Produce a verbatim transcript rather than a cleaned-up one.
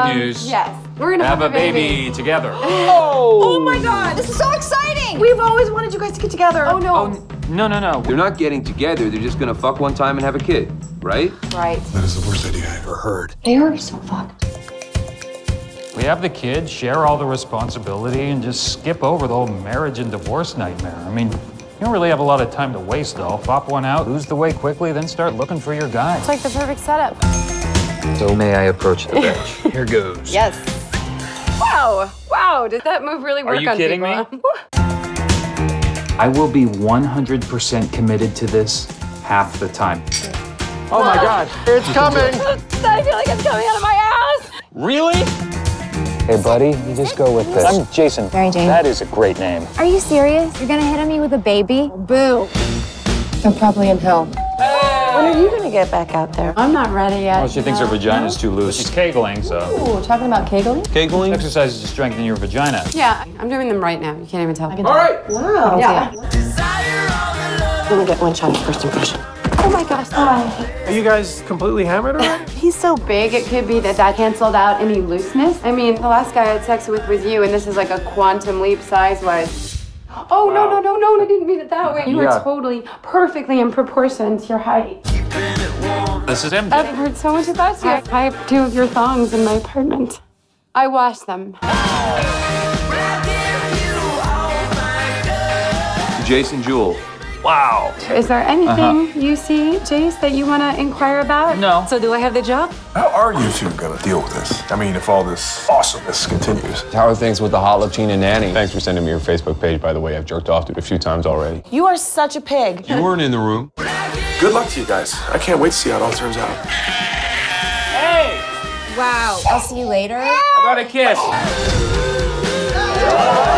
um, news. Yes. We're gonna have, have a baby, baby together. Oh! Oh my God! This is so exciting! We've always wanted you guys to get together. Oh no. Oh, no, no, no. They're not getting together. They're just gonna fuck one time and have a kid, right? Right. That is the worst idea I ever heard. They are so fucked. We have the kid, share all the responsibility, and just skip over the whole marriage and divorce nightmare. I mean, you don't really have a lot of time to waste, though. Pop one out, lose the weight quickly, then start looking for your guy. It's like the perfect setup. So may I approach the bench? Here goes. Yes. Wow. Wow. Did that move really work Are you on kidding people? me? I will be one hundred percent committed to this half the time. Oh my God, it's coming. I feel like it's coming out of my ass. Really? Hey, buddy, you just go with this. I'm Jason. Mary Jane. That is a great name. Are you serious? You're gonna hit on me with a baby? Boo. I'm probably in hell. When are you gonna get back out there? I'm not ready yet. Well, she thinks her vagina's too loose. She's kegling, so. Ooh, talking about kegling? Kegling? Exercises to strengthen your vagina. Yeah, I'm doing them right now. You can't even tell. All right. Wow. Yeah. I'm gonna get one shot of first impression. Oh my gosh. Oh. Are you guys completely hammered already? He's so big, it could be that that canceled out any looseness. I mean, the last guy I had sex with was you, and this is like a quantum leap size-wise. Oh, no, no, no, no, I didn't mean it that way. You Yeah. were totally perfectly in proportion to your height. This is M J. I've heard so much about you. I have two of your thongs in my apartment. I wash them. Jason Jewell. Wow. Is there anything uh-huh. you see, Jace, that you want to inquire about? No. So do I have the job? How are you two gonna deal with this? I mean, if all this awesomeness continues. How are things with the Hot Latina nanny? Thanks for sending me your Facebook page, by the way. I've jerked off to it a few times already. You are such a pig. You weren't in the room. Good luck to you guys. I can't wait to see how it all turns out. Hey! Wow. I'll see you later. How about a kiss?